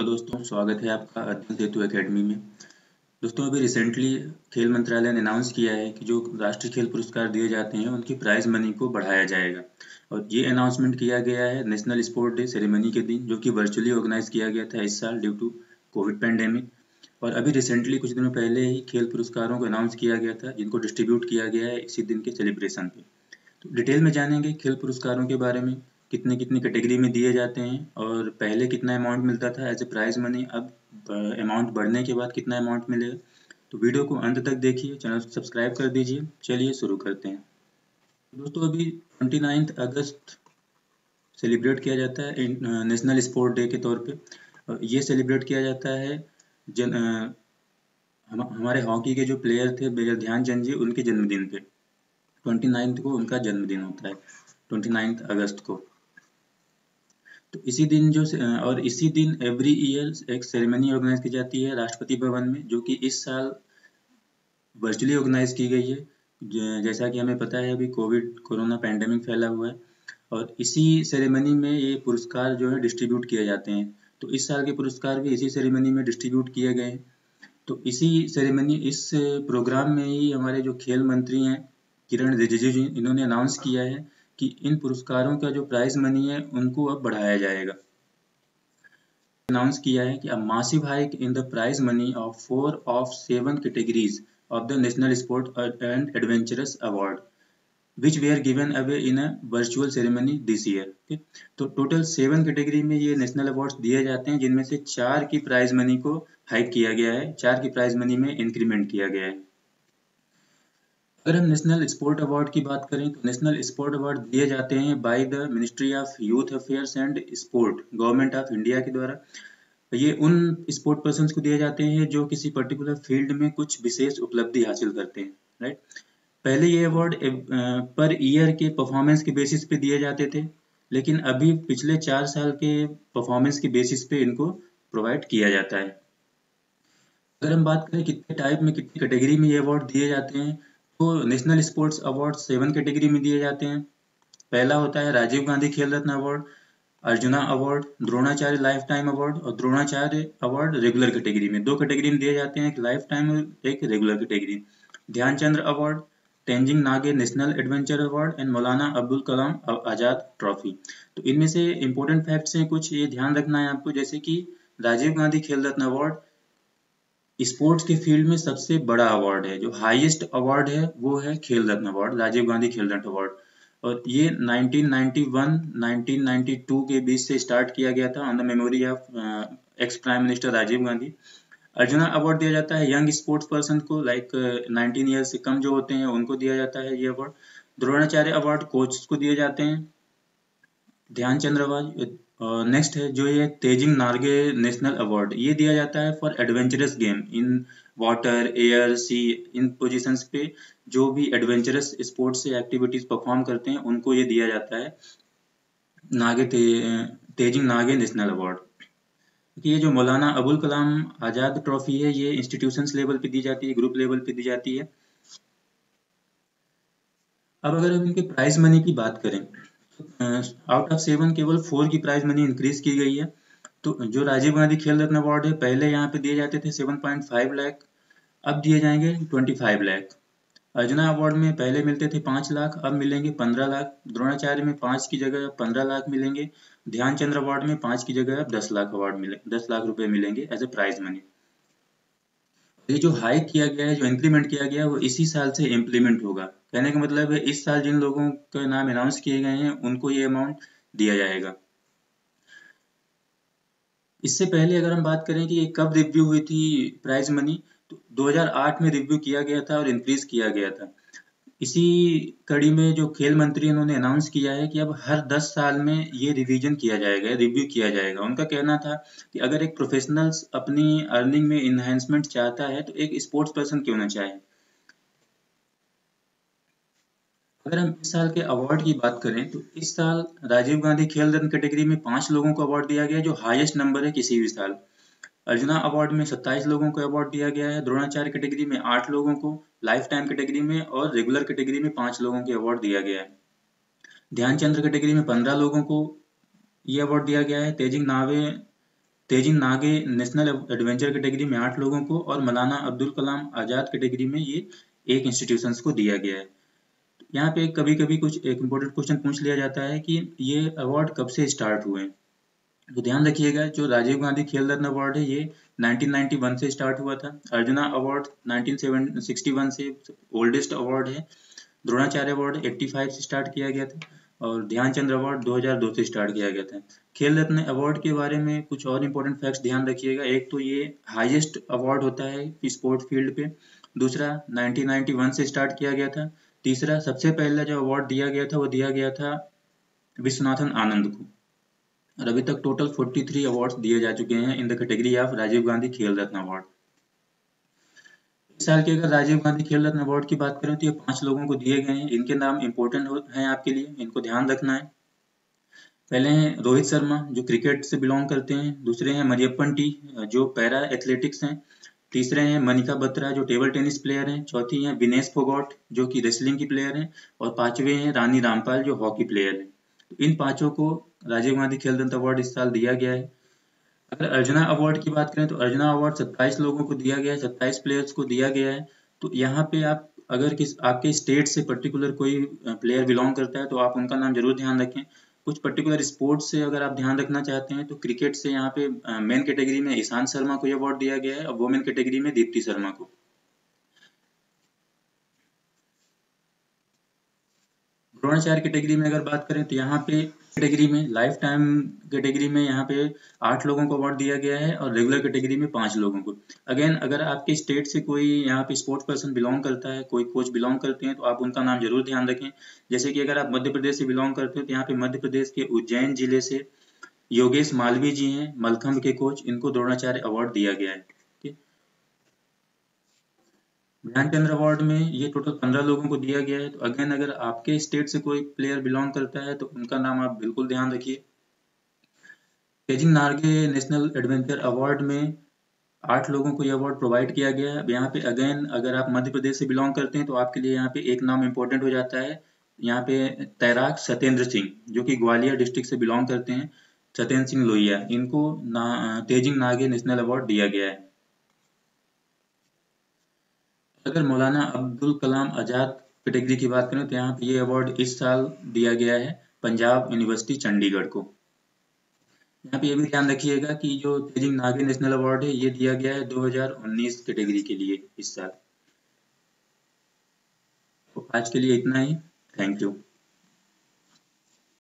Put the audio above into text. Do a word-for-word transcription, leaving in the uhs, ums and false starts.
दोस्तों, स्वागत है आपका अध्ययन सेतु एकेडमी में। दोस्तों, अभी रिसेंटली खेल मंत्रालय ने अनाउंस किया है कि जो राष्ट्रीय खेल पुरस्कार दिए जाते हैं उनकी प्राइज मनी को बढ़ाया जाएगा। और ये अनाउंसमेंट किया गया है नेशनल स्पोर्ट डे सेरेमनी के दिन, जो कि वर्चुअली ऑर्गेनाइज किया गया था इस साल ड्यू टू कोविड पैंडेमिक। और अभी रिसेंटली कुछ दिनों पहले ही खेल पुरस्कारों को अनाउंस किया गया था, जिनको डिस्ट्रीब्यूट किया गया है इसी दिन के सेलिब्रेशन पे। तो डिटेल में जानेंगे खेल पुरस्कारों के बारे में, कितने कितनी कैटेगरी में दिए जाते हैं और पहले कितना अमाउंट मिलता था एज ए प्राइज मनी, अब अमाउंट बढ़ने के बाद कितना अमाउंट मिलेगा। तो वीडियो को अंत तक देखिए, चैनल को सब्सक्राइब कर दीजिए। चलिए शुरू करते हैं। दोस्तों, अभी ट्वेंटी नाइन्थ अगस्त सेलिब्रेट किया जाता है नेशनल स्पोर्ट डे के तौर पे। ये सेलिब्रेट किया जाता है जन अ, हम, हमारे हॉकी के जो प्लेयर थे मेजर ध्यानचंद जी, उनके जन्मदिन पे ट्वेंटी नाइन्थ को उनका जन्मदिन होता है, ट्वेंटी नाइन्थ अगस्त को। तो इसी दिन जो और इसी दिन एवरी ईयर एक सेरेमनी ऑर्गेनाइज की जाती है राष्ट्रपति भवन में, जो कि इस साल वर्चुअली ऑर्गेनाइज की गई है। जैसा कि हमें पता है अभी कोविड कोरोना पैंडेमिक फैला हुआ है, और इसी सेरेमनी में ये पुरस्कार जो है डिस्ट्रीब्यूट किए जाते हैं। तो इस साल के पुरस्कार भी इसी सेरेमनी में डिस्ट्रीब्यूट किए गए हैं। तो इसी सेरेमनी इस प्रोग्राम में ही हमारे जो खेल मंत्री हैं किरण रिजिजू जी, इन्होंने अनाउंस किया है कि इन पुरस्कारों का जो प्राइज मनी है उनको अब बढ़ाया जाएगा। अनाउंस किया है कि a massive hike in the prize money of four of seven categories of the national sport and adventurous award which were given away in a virtual ceremony this year. तो total seven category में ये national awards दिए जाते हैं, जिनमें से चार की प्राइज मनी को हाइक किया गया है, चार की प्राइज मनी में इंक्रीमेंट किया गया है। अगर हम नेशनल स्पोर्ट अवार्ड की बात करें तो नेशनल स्पोर्ट अवार्ड दिए जाते हैं by the ministry of youth affairs and sport, government of India के द्वारा। ये उन स्पोर्ट पर्सन्स को दिए जाते हैं जो किसी पर्टिकुलर फील्ड में कुछ विशेष उपलब्धि हासिल करते हैं, राइट। पहले ये अवार्ड पर ईयर के परफॉर्मेंस के बेसिस पे दिए जाते थे, लेकिन अभी पिछले चार साल के परफॉर्मेंस के बेसिस पे इनको प्रोवाइड किया जाता है। अगर हम बात करें कितने टाइप में कितनी कैटेगरी में ये अवार्ड दिए जाते हैं, तो national sports award seven category में दिए जाते हैं। पहला होता है Rajiv Gandhi Khel Ratna award, Arjuna award, Dronacharya life award और द्रोणाचार्य अवार्ड रेगुलर कैटेगरी में। दो कैटेगरी में दिए जाते हैं, एक लाइफ टाइम और एक regular category. Dhyanchand award, Tenzing Norgay national adventure award and Maulana Abdul Kalam Azad trophy. तो इनमें से इंपॉर्टेंट फैक्ट्स हैं कुछ, ये ध्यान रखना है आपको। जैसे कि राजीव गांधी खेल रत्न अवार्ड स्पोर्ट्स के फील्ड में सबसे बड़ा अवार्ड है, जो हाईएस्ट अवार्ड है वो है खेल रत्न अवार्ड, राजीव गांधी खेल रत्न अवार्ड। और ये nineteen ninety one nineteen ninety two के बीच से स्टार्ट किया गया था on the memory of ex prime minister Rajiv Gandhi. Arjuna award दिया जाता है यंग स्पोर्ट्स पर्सन को, लाइक नाइनटीन ईयर से कम जो होते हैं उनको दिया जाता है ये अवार्ड। द्रोणाचार्य अवार्ड कोच को दिए जाते हैं। ध्यानचंद्र अवार्ड नेक्स्ट है जो ये तेजिंग नार्गे नेशनल अवार्ड, ये दिया जाता है for adventurous game in water air sea, in positions पे जो भी एडवेंचरस स्पोर्ट्स से एक्टिविटीज परफॉर्म करते हैं उनको ये दिया जाता है नागे ते, तेजिंग नागे नेशनल अवार्ड। ये जो मौलाना अबुल कलाम आजाद ट्रॉफी है ये इंस्टीट्यूशंस लेवल पे दी जाती है, ग्रुप लेवल पे दी जाती है। अब अगर हम इनके प्राइज मनी की बात करें, आउट ऑफ सेवन केवल फोर की प्राइज मनी इंक्रीज की गई है। तो जो राजीव गांधी खेल रत्न अवार्ड है पहले यहाँ पे दिए जाते थे सेवन पॉइंट फाइव लाख, अब दिए जाएंगे twenty five lakh. Arjuna award में पहले मिलते थे पाँच लाख, अब मिलेंगे पंद्रह लाख। द्रोणाचार्य में पाँच की जगह पंद्रह लाख मिलेंगे। ध्यानचंद्र अवार्ड में पाँच की जगह अब दस लाख अवार्ड मिले दस लाख रुपए मिलेंगे एज ए प्राइज मनी। ये जो हाइक किया गया है, जो इंक्रीमेंट किया गया है, वो इसी साल से इम्प्लीमेंट होगा। कहने का मतलब है इस साल जिन लोगों के नाम अनाउंस किए गए हैं उनको ये अमाउंट दिया जाएगा। इससे पहले अगर हम बात करें कि ये कब रिव्यू हुई थी प्राइज मनी, तो दो हज़ार आठ में रिव्यू किया गया था और इंक्रीज किया गया था। इसी कड़ी में जो खेल मंत्री उन्होंने अनाउंस किया है कि अब हर दस साल में ये रिवीजन किया जाएगा, रिव्यू किया जाएगा। उनका कहना था कि अगर एक प्रोफेशनल अपनी अर्निंग में इन्हांसमेंट चाहता है तो एक स्पोर्ट्स पर्सन क्यों ना चाहे। अगर हम इस साल के अवार्ड की बात करें तो इस साल राजीव गांधी खेल रत्न कैटेगरी में पांच लोगों को अवार्ड दिया गया, जो हाईएस्ट नंबर है किसी भी साल। अर्जुना अवार्ड में सत्ताईस लोगों को अवार्ड दिया गया है। द्रोणाचार्य कैटेगरी में आठ लोगों को, लाइफ टाइम कैटेगरी में और रेगुलर कैटेगरी में पांच लोगों के अवार्ड दिया गया है। ध्यानचंद्र कैटेगरी में पंद्रह लोगों को ये अवार्ड दिया गया है। तेजिंग नावे तेजिंग नागे नेशनल एडवेंचर कैटेगरी में आठ लोगों को और मौलाना अब्दुल कलाम आज़ाद कैटेगरी में ये एक इंस्टीट्यूशंस को दिया गया है। यहाँ पे कभी कभी कुछ एक इम्पोर्टेंट क्वेश्चन पूछ लिया जाता है कि ये अवार्ड कब से स्टार्ट हुए। तो ध्यान रखिएगा, जो राजीव गांधी खेल रत्न अवार्ड है ये नाइनटीन नाइंटी वन से स्टार्ट हुआ था। Arjuna award nineteen sixty one से ओल्डेस्ट अवार्ड है। द्रोणाचार्य अवार्ड पचासी से स्टार्ट किया गया था और ध्यानचंद अवार्ड दो हज़ार दो से स्टार्ट किया गया था। खेल रत्न अवार्ड के बारे में कुछ और इम्पोर्टेंट फैक्ट्स ध्यान रखिएगा। एक तो ये हाईएस्ट अवार्ड होता है स्पोर्ट फील्ड पे। दूसरा नाइनटीन नाइंटी वन से स्टार्ट किया गया था। तीसरा सबसे पहला जो अवार्ड दिया गया था वो दिया गया था विश्वनाथन आनंद को। और अभी तक टोटल तैंतालीस अवार्ड्स दिए जा चुके हैं in the category of Rajiv Gandhi Khel Ratna award. इस साल के अगर राजीव गांधी खेल रत्न अवार्ड की बात करें तो ये पांच लोगों को दिए गए हैं। इनके नाम इंपॉर्टेंट हैं आपके लिए, इनको ध्यान रखना है। पहले हैं रोहित शर्मा जो क्रिकेट से बिलोंग करते हैं। दूसरे हैं मरियप्पन टी जो पैरा एथलेटिक्स हैं। तीसरे हैं मनिका बत्रा जो टेबल टेनिस प्लेयर हैं। चौथी हैं विनेश फोगाट जो कि रेसलिंग की प्लेयर हैं। और पांचवे हैं रानी रामपाल जो हॉकी प्लेयर हैं। तो इन पांचों को राजीव गांधी खेल रत्न अवार्ड इस साल दिया गया है। अगर अर्जुना अवार्ड की बात करें तो अर्जुना अवार्ड सत्ताईस लोगों को दिया गया है, सत्ताईस प्लेयर्स को दिया गया है। तो यहाँ पे आप अगर किस आपके स्टेट से पर्टिकुलर कोई प्लेयर बिलोंग करता है तो आप उनका नाम जरूर ध्यान रखें। कुछ पर्टिकुलर स्पोर्ट्स से अगर आप ध्यान रखना चाहते हैं तो क्रिकेट से यहाँ पे मेन कैटेगरी में ईशांत शर्मा को ये अवार्ड दिया गया है और वुमेन कैटेगरी में दीप्ति शर्मा को। द्रोणाचार्य कैटेगरी में अगर बात करें तो यहाँ पे कैटेगरी में लाइफ टाइम कैटेगरी में यहाँ पे आठ लोगों को अवार्ड दिया गया है और रेगुलर कैटेगरी में पांच लोगों को। अगेन अगर आपके स्टेट से कोई यहाँ पे स्पोर्ट्स पर्सन बिलोंग करता है, कोई कोच बिलोंग करते हैं तो आप उनका नाम जरूर ध्यान रखें। जैसे कि अगर आप मध्य प्रदेश से बिलोंग करते हो तो यहाँ पे मध्य प्रदेश के उज्जैन जिले से योगेश मालवीय जी हैं मलखम्ब के कोच, इनको द्रोणाचार्य अवार्ड दिया गया है। ध्यानचंद्र अवार्ड में ये टोटल पंद्रह लोगों को दिया गया है। तो अगेन अगर आपके स्टेट से कोई प्लेयर बिलोंग करता है तो उनका नाम आप बिल्कुल ध्यान रखिए। Tenzing Norgay national adventure award में आठ लोगों को ये अवार्ड प्रोवाइड किया गया है। यहाँ पे अगेन अगर आप मध्य प्रदेश से बिलोंग करते हैं तो आपके लिए यहाँ पे एक नाम इम्पोर्टेंट हो जाता है। यहाँ पे तैराक सत्येंद्र सिंह जो कि ग्वालियर डिस्ट्रिक्ट से बिलोंग करते हैं, सत्येंद्र सिंह लोहिया, इनको ना तेजिंग नार्गे नेशनल अवार्ड दिया गया है। अगर मौलाना अब्दुल कलाम आज़ाद कैटेगरी की बात करें तो यहाँ पे ये अवार्ड इस साल दिया गया है पंजाब यूनिवर्सिटी चंडीगढ़ को। यहाँ पे ये भी ध्यान रखिएगा कि जो तेजिंग नागे नेशनल अवार्ड है ये दिया गया है दो हज़ार उन्नीस कैटेगरी के लिए इस साल। तो आज के लिए इतना ही। Thank you.